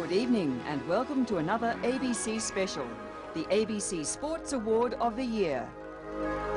Good evening and welcome to another ABC special, the ABC Sports Award of the Year.